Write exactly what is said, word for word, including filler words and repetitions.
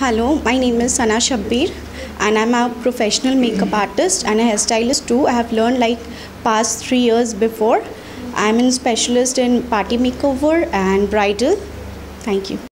Hello, my name is Sana Shabbir and I'm a professional makeup artist and a hairstylist too. I have learned like past three years before. I'm a specialist in party makeover and bridal. Thank you.